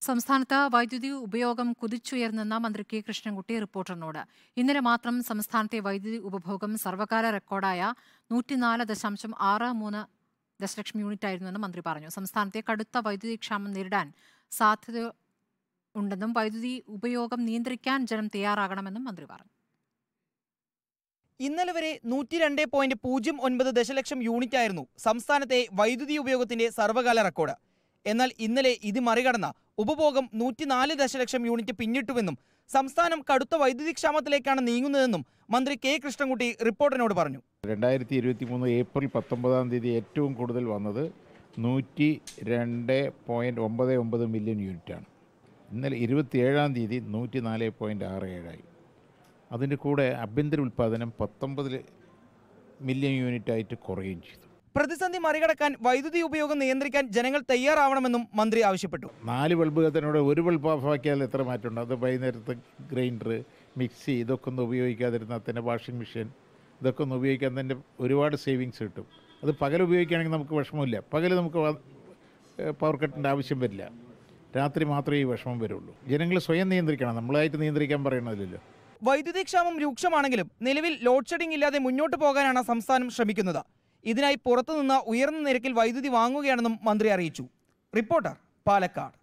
സംസ്ഥാനത്ത് വൈദ്യുതി ഉപയോഗം കുതിച്ചുയർന്നെന്ന മന്ത്രി കെ കൃഷ്ണൻകുട്ടി റിപ്പോർട്ടറിനോട്. ഇന്നലെ മാത്രം സംസ്ഥാനത്തെ വൈദ്യുതി ഉപഭോഗം സർവകാല റെക്കോർഡായ 104.63 ദശലക്ഷം യൂണിറ്റായിരുന്നുവെന്ന് മന്ത്രി പറഞ്ഞു. സംസ്ഥാനത്തെ കടുത്ത വൈദ്യുതി ക്ഷാമം നേരിടാൻ സാധ്യതയുണ്ടെന്നും വൈദ്യുതി ഉപയോഗം നിയന്ത്രിക്കാൻ ജനം തയ്യാറാകണമെന്നും മന്ത്രി പറഞ്ഞു. ഇന്നലെ വരെ 102.09 ദശലക്ഷം യൂണിറ്റായിരുന്നു സംസ്ഥാനത്തെ വൈദ്യുതി ഉപയോഗത്തിന്റെ സർവകാല റെക്കോർഡ്. എന്നാൽ ഇന്നലെ ഇത് മറികടന്ന ഉപഭോഗം 104 ദശലക്ഷം യൂണിറ്റ് പിന്നിട്ടുവെന്നും സംസ്ഥാനം കടുത്ത വൈദ്യുതി ക്ഷാമത്തിലേക്കാണ് നീങ്ങുന്നതെന്നും മന്ത്രി കെ കൃഷ്ണൻകുട്ടി റിപ്പോർട്ടറിനോട് പറഞ്ഞു. 2023 ഏപ്രിൽ 19 ഏറ്റവും കൂടുതൽ വന്നത് 102.99 മില്യൺ യൂണിറ്റാണ്. ഇന്നലെ 27 104.67 അതിൻ്റെ കൂടെ ആഭ്യന്തര ഉൽപ്പാദനം 19 മില്യൺ യൂണിറ്റായിട്ട് കുറയുകയും ചെയ്തു. പ്രതിസന്ധി മറികടക്കാൻ വൈദ്യുതി ഉപയോഗം നിയന്ത്രിക്കാൻ ജനങ്ങൾ തയ്യാറാവണമെന്നും മന്ത്രി ആവശ്യപ്പെട്ടു. 4 ബൾബ് കത്തനോട് 1 ബൾബ് ഓഫാക്കിയാൽ എത്ര മാറ്റമുണ്ട്? അത് വൈകുന്നേരത്ത് ഗ്രൈൻഡർ, മിക്സി ഇതൊക്കെ ഒന്നും ഉപയോഗിക്കാതിരുന്നാൽ തന്നെ വാഷിംഗ് മെഷീൻ ഇതൊക്കെ ഒന്ന് ഉപയോഗിക്കാൻ തന്നെ ഒരുപാട് സേവിങ്സ് കിട്ടും. അത് പകൽ ഉപയോഗിക്കുകയാണെങ്കിൽ നമുക്ക് വിഷമമില്ല. പകൽ നമുക്ക് പവർ കട്ടിൻ്റെ ആവശ്യം വരില്ല. രാത്രി മാത്രമേ ഈ വിഷമം വരുള്ളൂ. ജനങ്ങൾ സ്വയം നിയന്ത്രിക്കണം, നമ്മളായിട്ട് നിയന്ത്രിക്കാൻ പറയണമല്ലോ. വൈദ്യുതി ക്ഷാമം രൂക്ഷമാണെങ്കിലും നിലവിൽ ലോഡ് ഷെഡിംഗ് ഇല്ലാതെ മുന്നോട്ട് പോകാനാണ് സംസ്ഥാനം ശ്രമിക്കുന്നത്. ഇതിനായി പുറത്തുനിന്ന് ഉയർന്ന നിരക്കിൽ വൈദ്യുതി വാങ്ങുകയാണെന്നും മന്ത്രി അറിയിച്ചു. റിപ്പോർട്ടർ, പാലക്കാട്.